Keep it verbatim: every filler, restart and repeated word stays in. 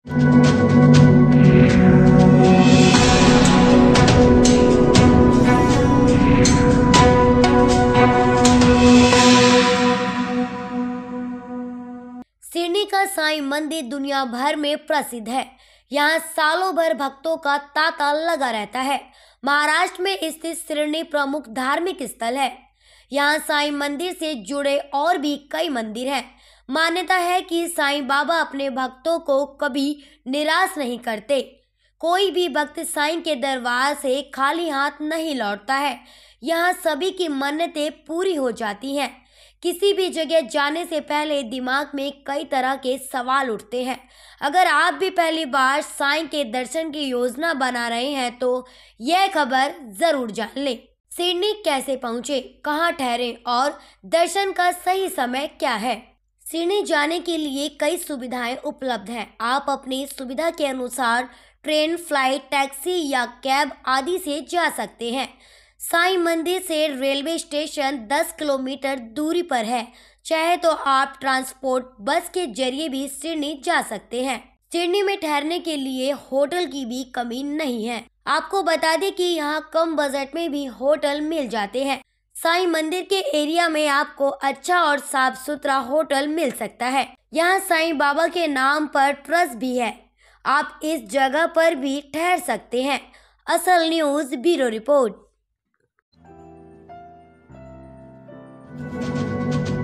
Sydney का साईं मंदिर दुनिया भर में प्रसिद्ध है। यहाँ सालों भर भक्तों का तांता लगा रहता है। महाराष्ट्र में स्थित सिडनी प्रमुख धार्मिक स्थल है। यहाँ साईं मंदिर से जुड़े और भी कई मंदिर हैं। मान्यता है कि साईं बाबा अपने भक्तों को कभी निराश नहीं करते। कोई भी भक्त साईं के दरबार से खाली हाथ नहीं लौटता है। यहाँ सभी की मन्नतें पूरी हो जाती हैं। किसी भी जगह जाने से पहले दिमाग में कई तरह के सवाल उठते हैं। अगर आप भी पहली बार साईं के दर्शन की योजना बना रहे हैं तो यह खबर जरूर जान लें। सिडनी कैसे पहुंचे, कहां ठहरे और दर्शन का सही समय क्या है। सिडनी जाने के लिए कई सुविधाएं उपलब्ध हैं। आप अपनी सुविधा के अनुसार ट्रेन, फ्लाइट, टैक्सी या कैब आदि से जा सकते हैं। साईं मंदिर से रेलवे स्टेशन दस किलोमीटर दूरी पर है। चाहे तो आप ट्रांसपोर्ट बस के जरिए भी सिडनी जा सकते हैं। सिडनी में ठहरने के लिए होटल की भी कमी नहीं है। आपको बता दें कि यहाँ कम बजट में भी होटल मिल जाते हैं। साईं मंदिर के एरिया में आपको अच्छा और साफ सुथरा होटल मिल सकता है। यहाँ साईं बाबा के नाम पर ट्रस्ट भी है। आप इस जगह पर भी ठहर सकते हैं। असल न्यूज़ ब्यूरो रिपोर्ट।